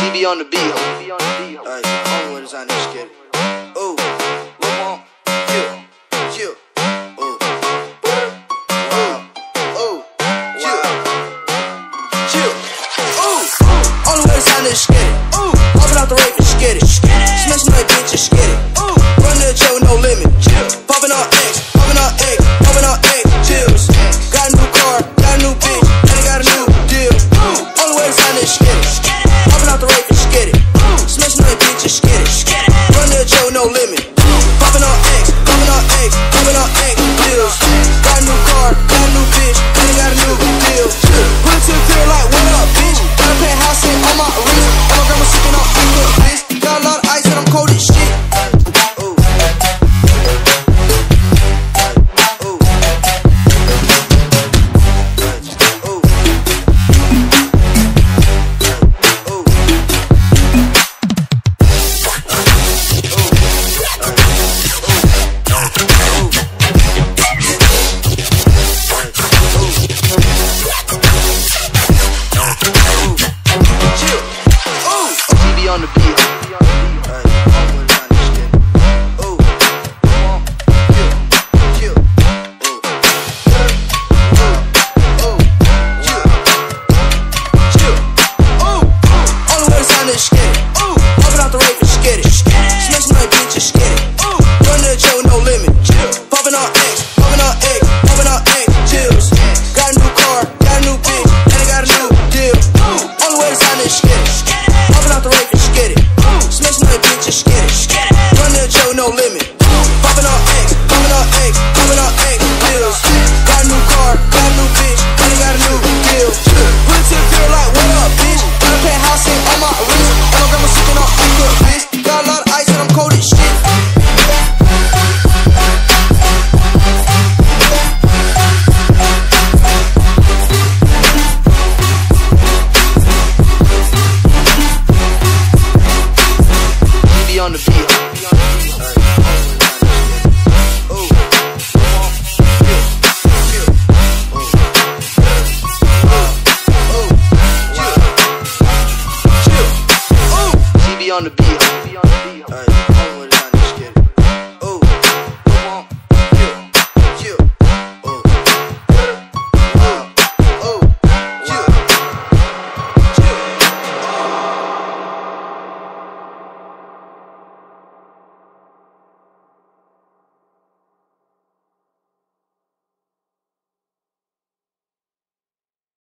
TV on the beat. Alright, homie, what is on this kid? Ooh, what want? You. Ooh. Wow. Ooh. Wow. Chill. Ooh. Only way to sign this skid it. Ooh. Popping out the rape and skid it. Smashing my bitch and skid it. Ooh. Run to the jail with no limit. Chill. Popping on X, popping on egg, popping on egg. Chills. Got a new car, got a new bitch, and I got a new deal. Only way to sign this skid it. Popping out the rape and skid it. Smashing my bitch and skid it. Run to the jail with no limit. Popping on X, popping on egg, popping on egg. Chills. Got a new car, got a new bitch, and I got a new deal. Put it to the field like, what up, bitch? Got a penthouse in on my wrist. And my grandma sipping on ice, bitch. Got a lot of ice and I'm cold as shit. On the beat. No limit. Popping on X, popping on egg, popping on egg. Pills. Got a new car, got a new bitch, and I got a new deal. Put it to the field like, what up, bitch? Got a penthouse in on my wrist. And my grandma sipping on ice, bitch. Got a lot of ice and I'm cold as shit. TV on the beat. On the beat.